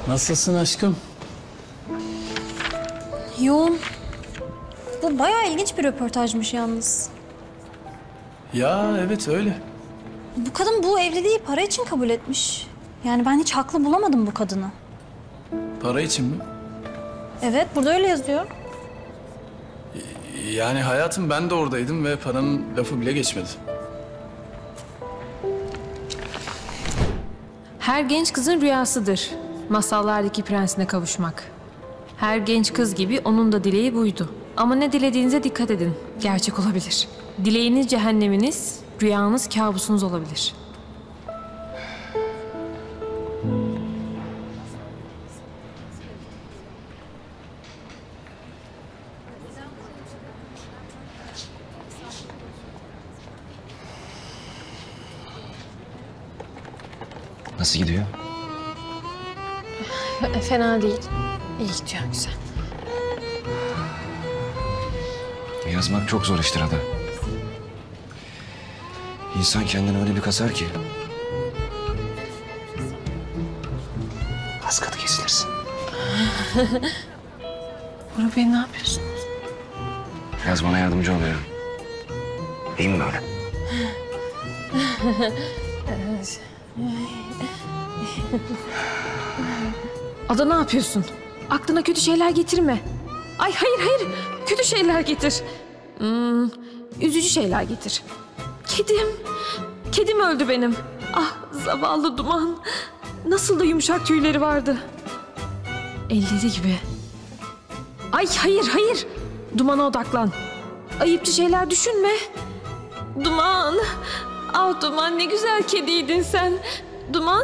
Nasılsın aşkım? Yoğun. Bu bayağı ilginç bir röportajmış yalnız. Ya evet öyle. Bu kadın bu evliliği para için kabul etmiş. Yani ben hiç haklı bulamadım bu kadını. Para için mi? Evet, burada öyle yazıyor. Yani hayatım ben de oradaydım ve paranın lafı bile geçmedi. Her genç kızın rüyasıdır masallardaki prensine kavuşmak. Her genç kız gibi onun da dileği buydu. Ama ne dilediğinize dikkat edin. Gerçek olabilir. Dileğiniz cehenneminiz, rüyanız kabusunuz olabilir. Nasıl gidiyor? Fena değil. İyi gidiyor, güzel. Yazmak çok zor iştir Ada. İnsan kendini öyle bir kasar ki. Az katı kesilirsin. Bora Bey ne yapıyorsunuz? Yaz bana yardımcı oluyor. İyi mi böyle? Ada ne yapıyorsun? Aklına kötü şeyler getirme. Ay hayır. Kötü şeyler getir. Üzücü şeyler getir. Kedim öldü benim. Ah zavallı Duman. Nasıl da yumuşak tüyleri vardı. Elleri gibi. Ay hayır. Duman'a odaklan. Ayıpçı şeyler düşünme. Duman. Ah Duman ne güzel kediydin sen. Duman.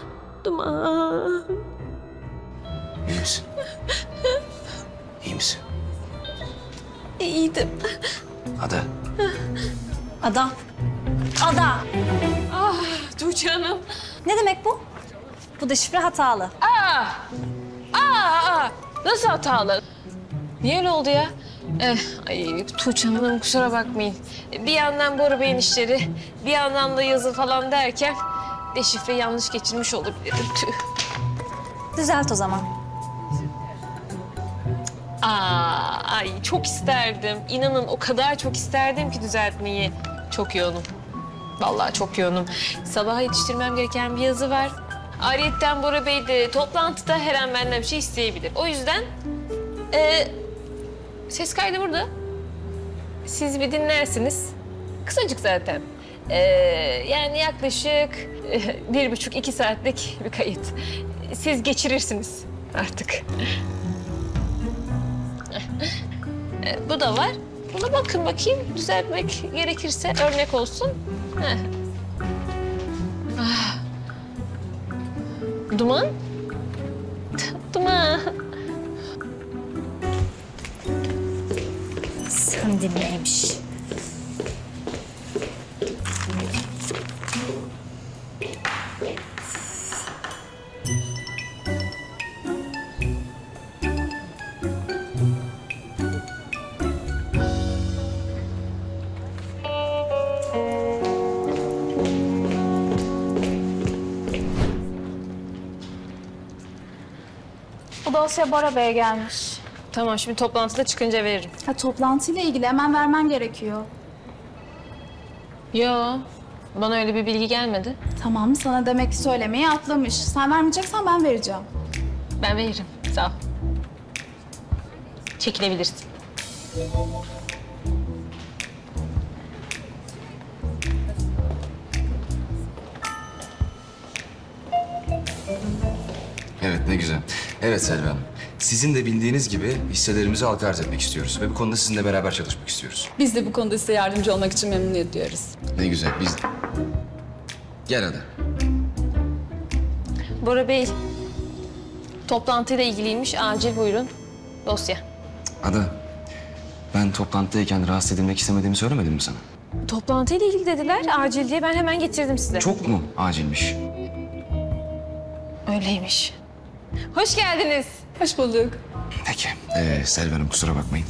İyi misin? İyi misin? İyiydim. Ada. Ada. Tuğçe Hanım. Ne demek bu? Bu da şifre hatalı. Nasıl hatalı? Niye öyle oldu ya? Ay Tuğçe Hanım kusura bakmayın. Bir yandan Bora Bey'in işleri, bir yandan da yazı falan derken deşifre yanlış geçirmiş olabilirim. Tüh. Düzelt o zaman. Ay çok isterdim. İnanın o kadar çok isterdim ki düzeltmeyi. Çok yoğunum. Vallahi çok yoğunum. Sabaha yetiştirmem gereken bir yazı var. Ayrıyeten Bora Bey de toplantıda her an benden bir şey isteyebilir. O yüzden ses kaydı burada. Siz bir dinlersiniz. Kısacık zaten. Yani yaklaşık 1,5-2 saatlik bir kayıt. Siz geçirirsiniz artık. Bu da var. Buna bakayım. Düzeltmek gerekirse örnek olsun. Duman? Duman. Sen dinleymiş. Bu dosya Bora Bey'e gelmiş. Tamam şimdi toplantıda çıkınca veririm. Ha, toplantıyla ilgili hemen vermem gerekiyor. Yo, bana öyle bir bilgi gelmedi. Tamam, sana demek ki söylemeyi atlamış. Sen vermeyeceksen ben vereceğim. Ben veririm, sağ ol. Çekilebilirsin. Evet ne güzel. Evet Selvi Hanım. Sizin de bildiğiniz gibi hisselerimizi halka arz etmek istiyoruz. Ve bu konuda sizinle beraber çalışmak istiyoruz. Biz de bu konuda size yardımcı olmak için memnuniyet duyarız. Ne güzel biz... Gel Ada. Bora Bey, toplantıyla ilgiliymiş. Acil buyurun. Dosya. Ada, ben toplantıdayken rahatsız edilmek istemediğimi söylemedim mi sana? Toplantıyla ilgili dediler. Acil diye ben hemen getirdim size. Çok mu acilmiş? Öyleymiş. Hoş geldiniz. Hoş bulduk. Peki. Selvi Hanım kusura bakmayın.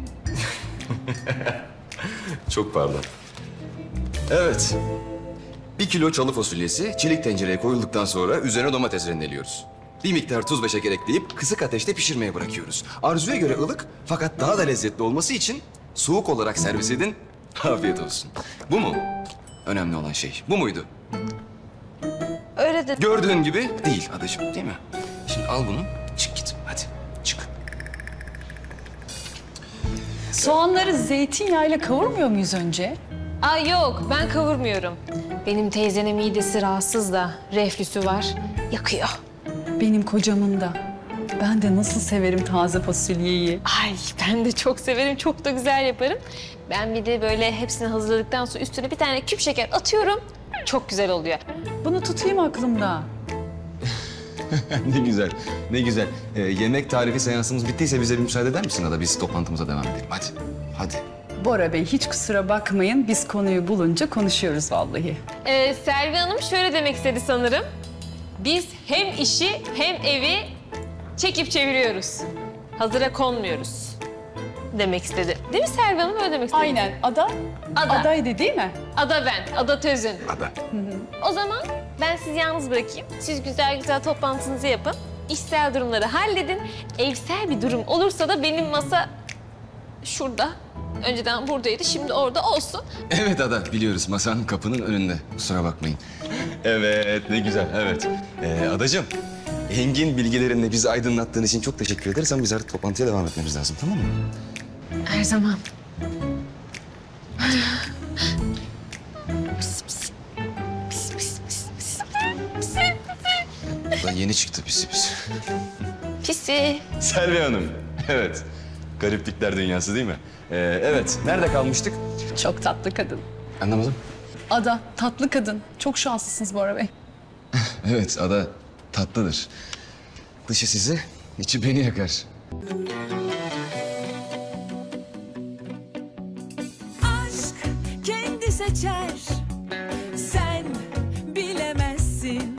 Çok pardon. Evet. 1 kilo çalı fasulyesi çelik tencereye koyulduktan sonra üzerine domates rendeliyoruz. Bir miktar tuz ve şeker ekleyip kısık ateşte pişirmeye bırakıyoruz. Arzuya göre ılık fakat daha da lezzetli olması için soğuk olarak servis edin. Afiyet olsun. Bu mu? Önemli olan şey. Bu muydu? Öyle de Gördüğün gibi değil adacığım, değil mi? Şimdi al bunu, çık git. Hadi, çık. Soğanları zeytinyağıyla kavurmuyor muyuz önce? Ay yok, ben kavurmuyorum. Benim teyzenin midesi rahatsız da, reflüsü var. Yakıyor. Benim kocamın da. Ben de nasıl severim taze fasulyeyi. Ay ben de çok severim, çok da güzel yaparım. Ben bir de böyle hepsini hazırladıktan sonra üstüne bir tane küp şeker atıyorum. Çok güzel oluyor. Bunu tutayım aklımda. Ne güzel, ne güzel. Yemek tarifi seansımız bittiyse bize bir müsaade eder misin Ada? Biz toplantımıza devam edelim. Hadi, hadi. Bora Bey hiç kusura bakmayın. Biz konuyu bulunca konuşuyoruz vallahi. Selvi Hanım şöyle demek istedi sanırım. Biz hem işi hem evi çekip çeviriyoruz. Hazıra konmuyoruz demek istedi. Değil mi Selvi Hanım? Öyle demek istedi. Aynen. Ada? Ada. Adaydı değil mi? Ada ben, Ada Tözün. Ada. O zaman ben sizi yalnız bırakayım. Siz güzel güzel toplantınızı yapın. İşsel durumları halledin. Evsel bir durum olursa da benim masa şurada. Önceden buradaydı, şimdi orada olsun. Evet Ada, biliyoruz. Masanın kapının önünde. Kusura bakmayın. Evet, ne güzel, evet. Adacığım, engin bilgilerinle bizi aydınlattığın için çok teşekkür ederiz ama biz artık toplantıya devam etmemiz lazım, tamam mı? Her zaman. Ada yeni çıktı pisi pisi. Pisi. Selvi Hanım, evet. Gariplikler dünyası değil mi? Evet, nerede kalmıştık? Çok tatlı kadın. Anlamadım. Ada, tatlı kadın. Çok şanslısınız Bora Bey. Evet, Ada tatlıdır. Dışı sizi, içi beni yakar. Aşk kendi seçer